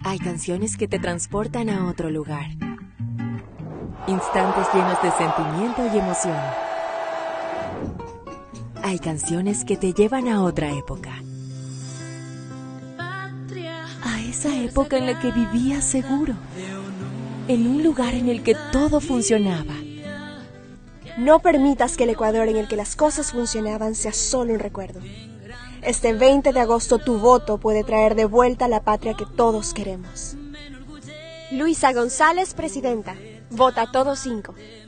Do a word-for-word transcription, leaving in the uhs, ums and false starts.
Hay canciones que te transportan a otro lugar. Instantes llenos de sentimiento y emoción. Hay canciones que te llevan a otra época. A esa época en la que vivías seguro. En un lugar en el que todo funcionaba. No permitas que el Ecuador en el que las cosas funcionaban sea solo un recuerdo. Este veinte de agosto tu voto puede traer de vuelta la patria que todos queremos. Luisa González, presidenta. Vota todos cinco.